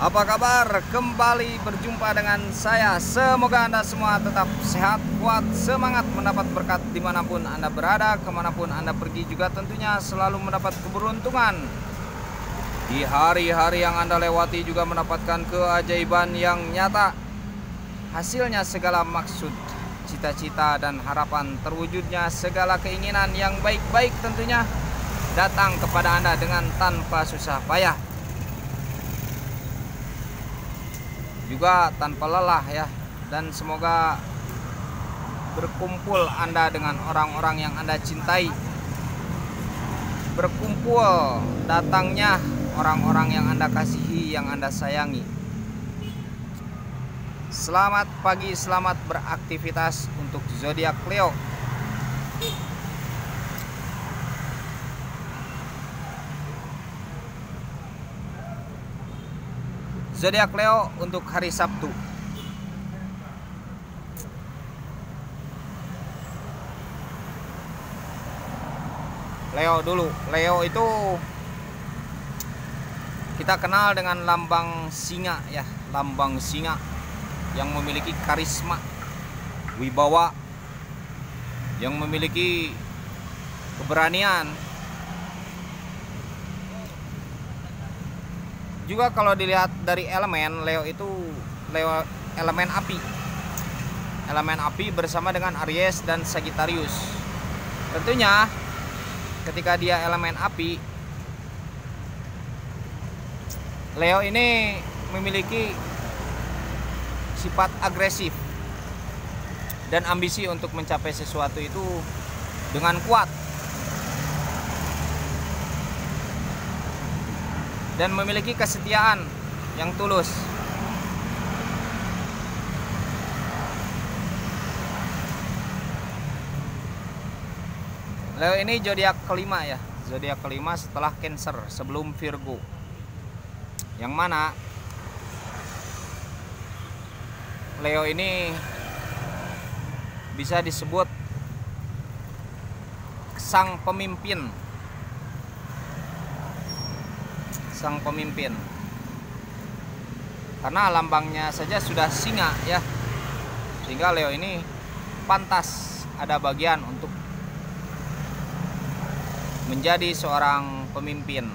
Apa kabar? Kembali berjumpa dengan saya. Semoga Anda semua tetap sehat, kuat, semangat, mendapat berkat dimanapun Anda berada, kemanapun Anda pergi juga tentunya selalu mendapat keberuntungan. Di hari-hari yang Anda lewati juga mendapatkan keajaiban yang nyata. Hasilnya segala maksud, cita-cita dan harapan, terwujudnya segala keinginan yang baik-baik tentunya datang kepada Anda dengan tanpa susah payah. Juga tanpa lelah ya, dan semoga berkumpul Anda dengan orang-orang yang Anda cintai, berkumpul datangnya orang-orang yang Anda kasihi, yang Anda sayangi. Selamat pagi, selamat beraktivitas untuk zodiak Leo. Zodiak Leo untuk hari Sabtu. Leo dulu. Leo itu kita kenal dengan lambang singa ya, lambang singa yang memiliki karisma, wibawa, yang memiliki keberanian. Juga kalau dilihat dari elemen, Leo itu elemen api. Elemen api bersama dengan Aries dan Sagittarius. Tentunya ketika dia elemen api, Leo ini memiliki sifat agresif dan ambisi untuk mencapai sesuatu itu dengan kuat, dan memiliki kesetiaan yang tulus. Leo ini zodiak kelima ya, zodiak kelima setelah Cancer, sebelum Virgo. Yang mana Leo ini bisa disebut sang pemimpin. Sang pemimpin, karena lambangnya saja sudah singa ya, sehingga Leo ini pantas ada bagian untuk menjadi seorang pemimpin.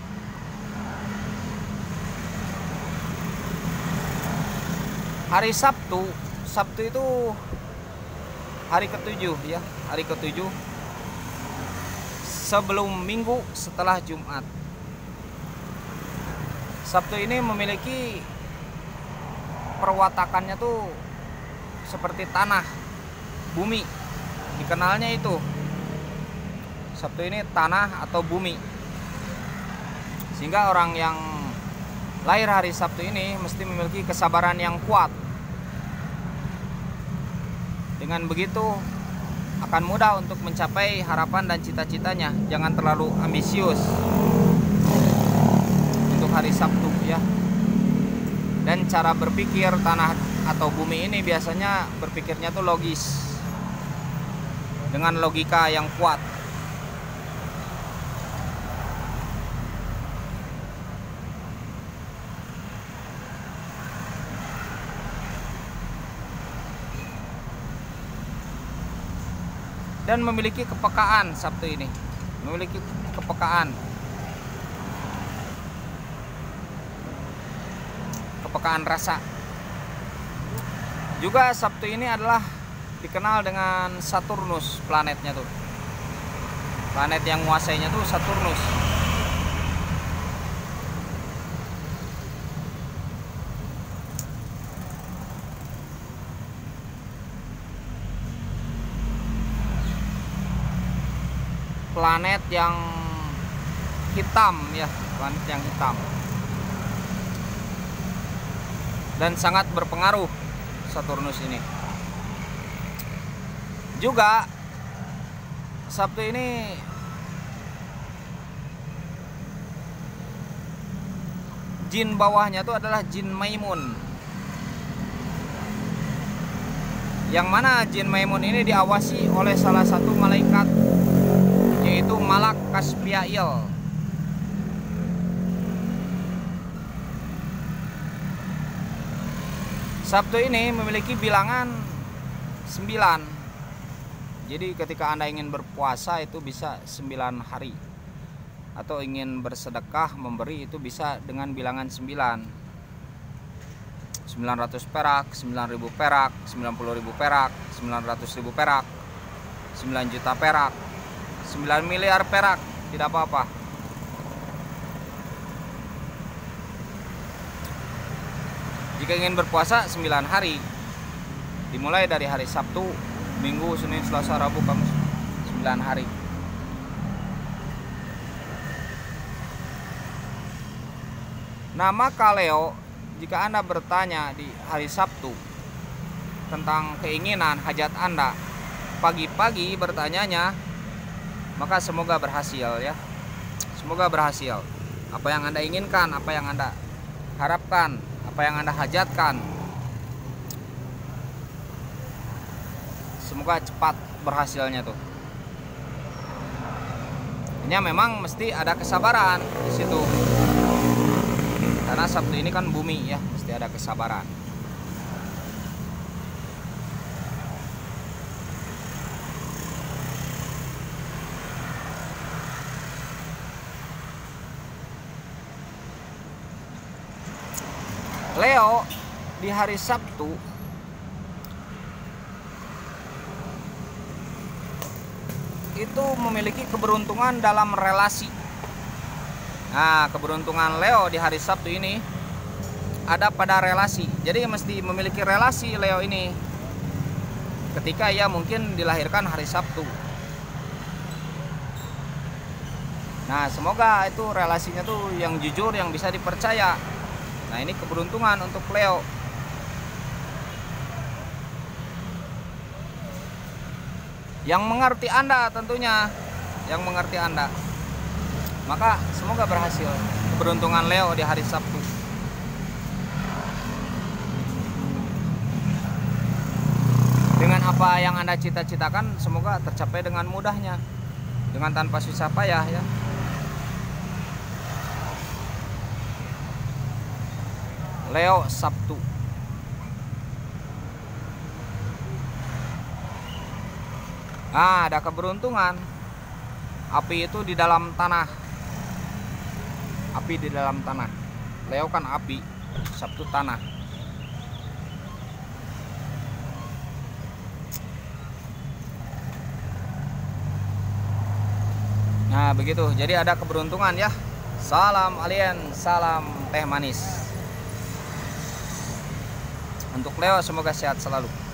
Hari Sabtu itu hari ketujuh ya, hari ketujuh sebelum Minggu setelah Jumat. Sabtu ini memiliki perwatakannya tuh seperti tanah, bumi. Dikenalnya itu Sabtu ini tanah atau bumi. Sehingga orang yang lahir hari Sabtu ini mesti memiliki kesabaran yang kuat. Dengan begitu akan mudah untuk mencapai harapan dan cita-citanya. Jangan terlalu ambisius hari Sabtu ya. Dan cara berpikir tanah atau bumi ini biasanya berpikirnya tuh logis, dengan logika yang kuat. Dan memiliki kepekaan. Sabtu ini memiliki kepekaan rasa. Juga Sabtu ini adalah dikenal dengan Saturnus, planetnya tuh. Planet yang menguasainya tuh Saturnus. Planet yang hitam ya, planet yang hitam. Dan sangat berpengaruh Saturnus ini. Juga Sabtu ini jin bawahnya itu adalah jin Maimun. Yang mana jin Maimun ini diawasi oleh salah satu malaikat, yaitu Malak Kaspiail. Sabtu ini memiliki bilangan 9. Jadi ketika Anda ingin berpuasa itu bisa 9 hari. Atau ingin bersedekah memberi itu bisa dengan bilangan 9. 900 perak, 9.000 perak, 90.000 perak, 900.000 perak, 9 juta perak, 9 miliar perak, tidak apa-apa. Jika ingin berpuasa 9 hari, dimulai dari hari Sabtu, Minggu, Senin, Selasa, Rabu, Kamis, 9 hari. Nah, maka Leo, jika Anda bertanya di hari Sabtu tentang keinginan hajat Anda, pagi-pagi bertanyanya, maka semoga berhasil ya. Semoga berhasil. Apa yang Anda inginkan, apa yang Anda harapkan, apa yang Anda hajatkan, semoga cepat berhasilnya tuh. Ini memang mesti ada kesabaran di situ. Karena Sabtu ini kan bumi ya, mesti ada kesabaran. Leo di hari Sabtu itu memiliki keberuntungan dalam relasi. Nah, keberuntungan Leo di hari Sabtu ini ada pada relasi. Jadi mesti memiliki relasi Leo ini ketika ia mungkin dilahirkan hari Sabtu. Nah, semoga itu relasinya tuh yang jujur, yang bisa dipercaya. Nah, ini keberuntungan untuk Leo. Yang mengerti Anda tentunya, yang mengerti Anda. Maka semoga berhasil keberuntungan Leo di hari Sabtu. Dengan apa yang Anda cita-citakan semoga tercapai dengan mudahnya, dengan tanpa susah payah ya. Leo Sabtu. Nah, ada keberuntungan. Api itu di dalam tanah. Api di dalam tanah. Leo kan api, Sabtu tanah. Nah, begitu. Jadi ada keberuntungan ya. Salam alien, salam teh manis. Untuk Leo semoga sehat selalu.